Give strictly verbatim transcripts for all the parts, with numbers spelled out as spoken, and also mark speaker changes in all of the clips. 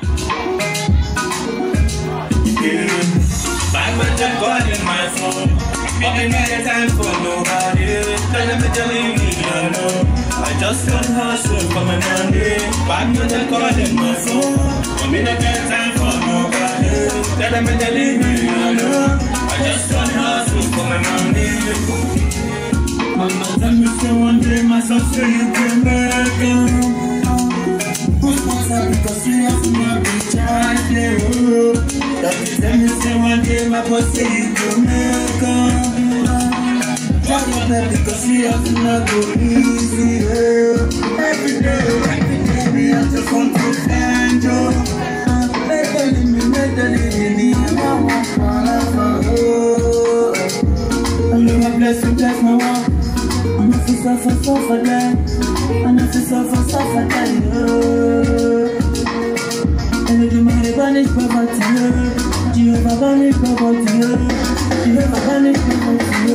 Speaker 1: Bad man just calling my phone. But me not get time for nobody. Tell them to leave me alone. I just want hustle for my money. Bad man just calling my phone. But me not get time for nobody. Tell them to leave me alone. I just want hustle for my money. Mama tell me say one day my son say you can make it. Who's my because you have to be child. That is tell me say one day my boy say you can make it. Talk about that because you have to not go easy. Every day, every day me I just want to find you. Better than me, better than me. I want forever. I know my blessing, bless my walk. I know to suffer, suffer that. I know to suffer, suffer that. And you do my banish poverty. You have a banish poverty. You have a banish poverty.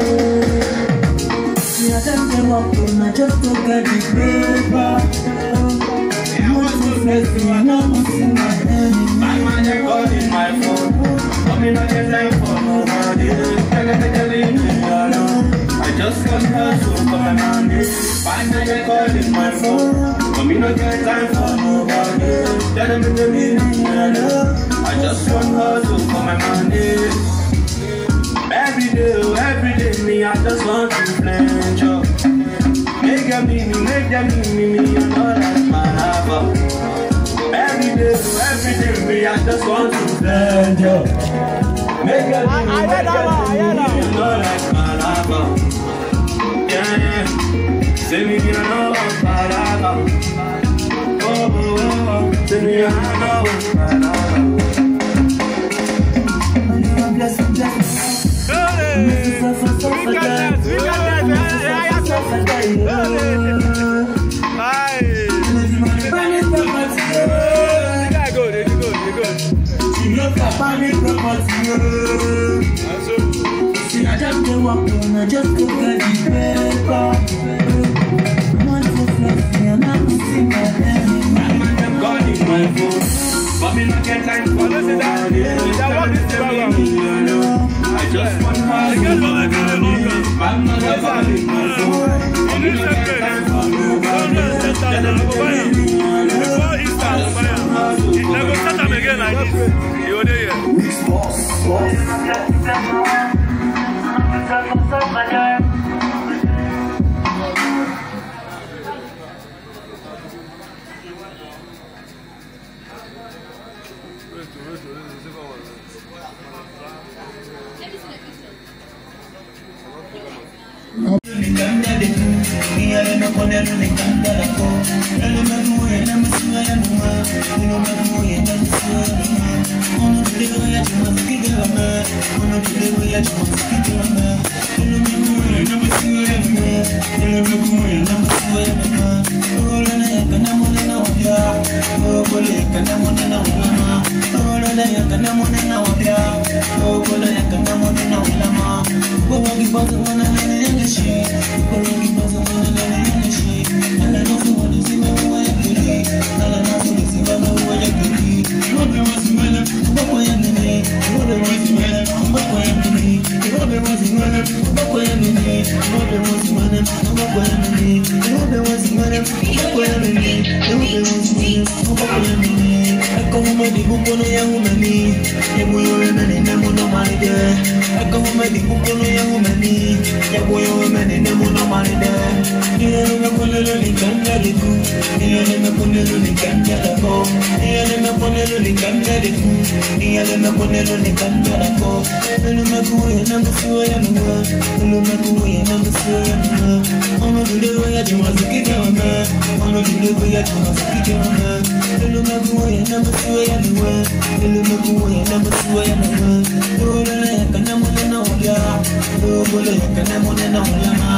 Speaker 1: See I just get walk on, I just don't get the paper. I want to flex you, I know I'm see my enemy. My man, you're calling my phone. But me not get time for nobody. Tell them to leave me alone. I just want hustle for my money. Find me they calling my phone. But me not get time for nobody. Tell them to leave me alone. I just want hustle for my money. Every day, every day, me I just want to pleasure. Make them need me, make them need me, me you know that's my lover. Every day, every day, me I just want to pleasure. Make them need me, make them need me, you know that's my lover. Yeah, yeah. Say me, you know what's my lover. Oh, oh, oh, say me, I know what's my lover. Bless me, bless me. We got that, we got that. Go, they go, they go. She look at panic property. See, I just go up and I just go get the paper. I want to flex me and I'm missing my enemy. My man, I'm calling my phone. But me not get time for this. That one is the problem. I just want my money. I'm not a calling my phone. But me not get time for nobody. Tell them to leave me alone.
Speaker 2: It never start them again like this. You're there.
Speaker 1: Mix boss, boss.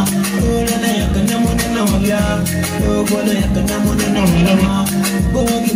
Speaker 1: Go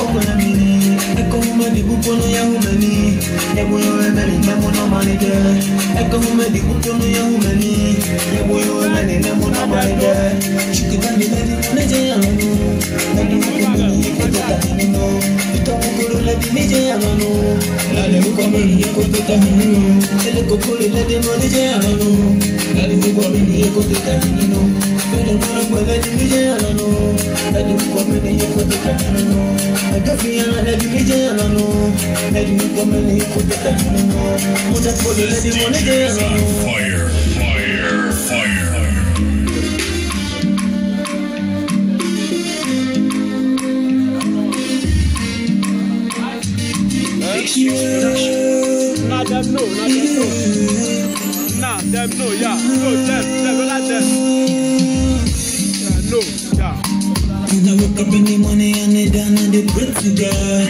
Speaker 1: Ekona mini, ekona di bukono ya humani. Yabuyo emeni nemo no manige. Ekona di bukono ya humani. Yabuyo emeni nemo no manige. Chikidani ledi neje yanu. Ledi bukono yekota hinu. Ito mukuru ledi neje yanu. Ledi bukono yekota hinu. Ele kokuru ledi mo neje yanu. Ledi bukono yekota hinu. Ledi bukono ledi neje yanu. Ledi bukono yekota hinu. Agafia ledi neje yanu. Ledi bukono yekota hinu. Muta kodu ledi mo neje yanu.
Speaker 3: Fire, fire, fire.
Speaker 2: Nah, them no, nah, them no. Nah, them no, yeah. No, them, them, don't like them. Yeah, no, yeah.
Speaker 1: When I wake up in the morning and I down and they pray to God.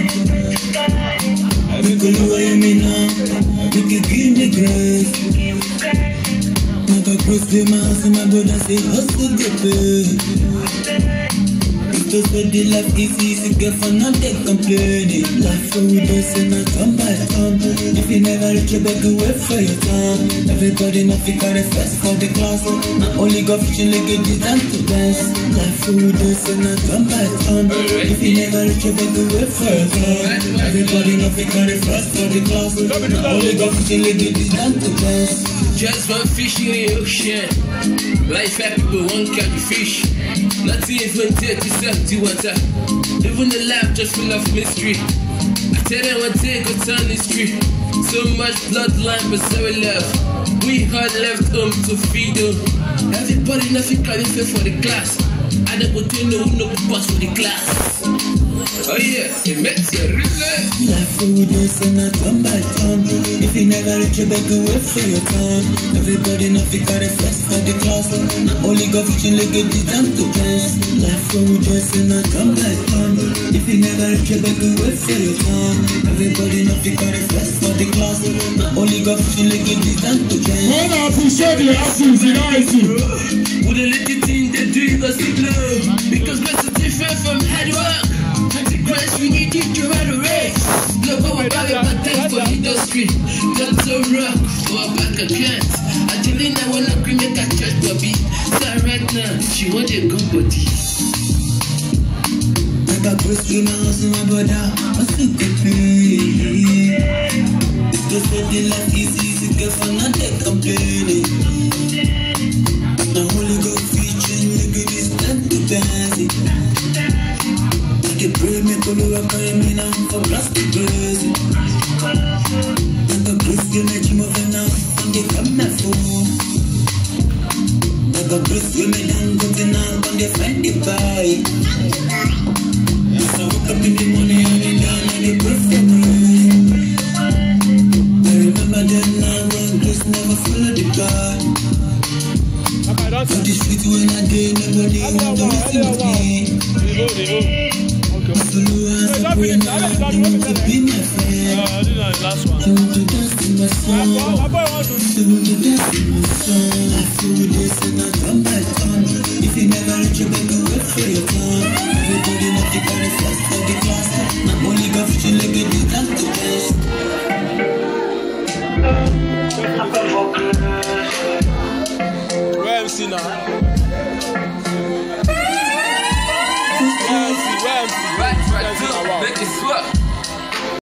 Speaker 1: I make a low I me now. I make a give me grace. Make a cross to my house and my brother say hustle get paid. Just when the life is easy, get for not they complaining. Life for we just and not come by come. If you never reach your back, wait for your time. Everybody not fi carry first for the class. Not only go fishing like it is time to dance. Life for we just and not come by come. If you never reach your back, wait for your time. Everybody not fi carry first for the class. Not only go fishing like it is time to dance.
Speaker 4: Just one fish in the ocean. Life happy but one catch fish. Nothing even take to empty water. Even the life just full of mystery. I tell them one day go turn the street. So much bloodline but so love. We had left home to feed them. Everybody nothing can fit for the class. I don't go to no no pass for the class. Oh yeah, it makes you relax.
Speaker 1: Life for we just and not come by time. If you never reach your back, wait for your time. Everybody not fi carry first for the class. Not only go fishing like it is time to dance. Life for we just and not come by time. If you never reach your back, wait for your time. Everybody not fi carry first for the class. Not only go fishing like it is time to dance.
Speaker 5: When I appreciate the actions in I C.
Speaker 4: With a little thing they do it cause it glow. Because that's different from hard work. We need you to run a race. Look how we're about time for industry. That's a rock for a back account. Actually, I wanna make a church bobby. So right now, she want a gun body.
Speaker 1: I got Chris in my house and my brother. I think it be. Just when the life is easy, get for not they complaining. Now only go featuring, look at this time to dance. The brain me pull up carry me now from glass to glass. And the grace you make you move now and they come my phone. And the grace you make them go to now and they find the buy. So wake up in the morning and they down and they pray for me. I remember that now when grace never follow the God. But the street when I did nobody want to listen with me.
Speaker 2: They know, they know.
Speaker 1: So you ask a prayer now, you want to be my friend.
Speaker 2: Uh, this is the last one.
Speaker 1: You want to dance in my song. You want to dance in my song. I feel with this and I come back on. If you never reach your back, wait for your time. Everybody not the carry fast for the class. Not only go fishing like it is time to dance.
Speaker 2: Where M C now? Where M C? Where M C?
Speaker 4: Right, right, make it swap.